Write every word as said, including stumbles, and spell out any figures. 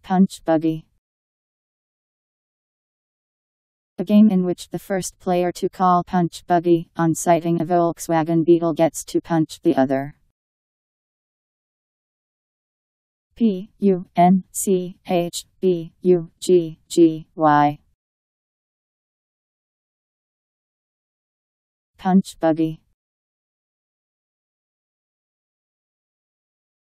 Punch buggy. A game in which the first player to call punch buggy on sighting a Volkswagen Beetle gets to punch the other. P U N C H B U G G Y. Punch buggy.